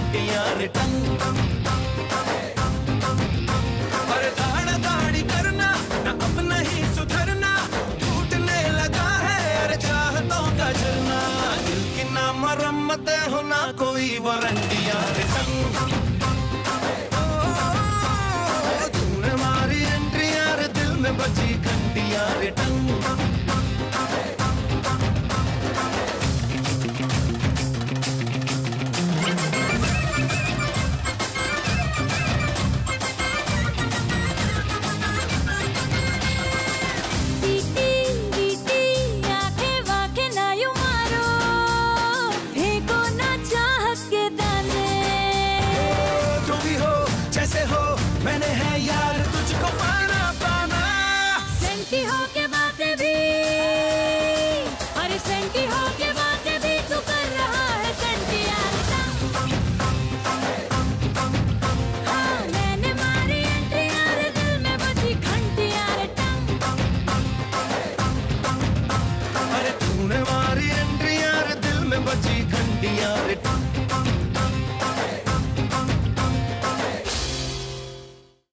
घंटियां रे टंग। अरे दाड़ा दाड़ी करना ना अब नहीं सुधरना, टूटने लगा है अरे चाहतों का झरना। दिल की ना मरम्मत हो ना कोई वारंटियां रे टंग। तूने मारी एंट्रियां रे दिल में बची घंटियां रे टंग। मैंने है यार तुझको पाना पाना। सेंटी हो के बातें भी, अरे सेंटी हो के बातें भी तू कर रहा है सेंटी यार। हाँ मैंने मारी एंट्री यार दिल में बची घंटी यार टंग। अरे तूने मारी एंट्री यार दिल में बची घंटी यार टंग।